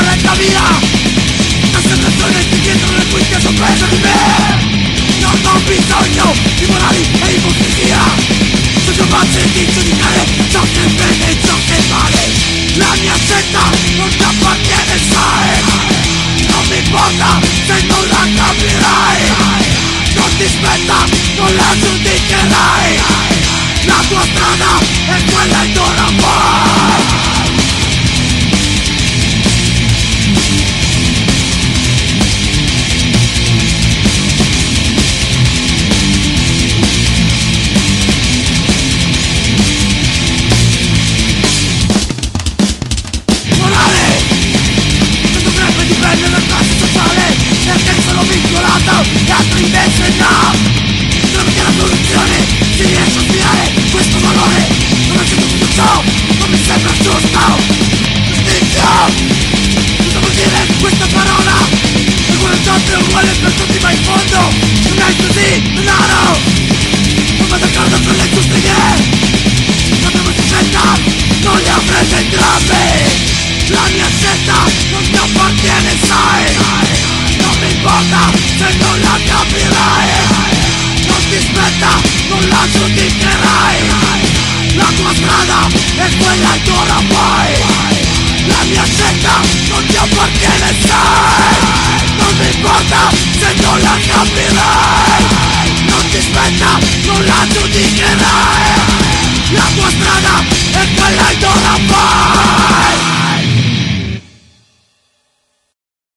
retta via. La sensazione di dietro le cui ti ha sorpreso di me. Non ho bisogno di morali e ipocrisia. Sono capace di giudicare ciò che è bene e ciò che è male. La mia scelta non ti appartiene, sai. Non mi importa se non la capirai. Non ti spetta, non la giudicherai. La tua strada è quella ed ora vai. Dipende dal classe sociale, perché sono vincolato e altri invece no. Tramite la corruzione si riesce a spiare questo valore. Non accetto tutto ciò, non mi sembra giusto. Giustizia! Cosa vuol dire questa parola? Il orizzonte è uguale per tutti ma in fondo non è così, denaro. Non vado d'accordo con le giuste idee. La tua scelta non le avrete entrambi. La mia scelta non ti appartiene, sai. Non mi importa se non la capirai. Non ti spetta, non la giudicherai. La tua strada è quella ed ora vai. La mia scelta non ti appartiene, sai. Non mi importa se non la capirai. Non ti spetta, non la giudicherai.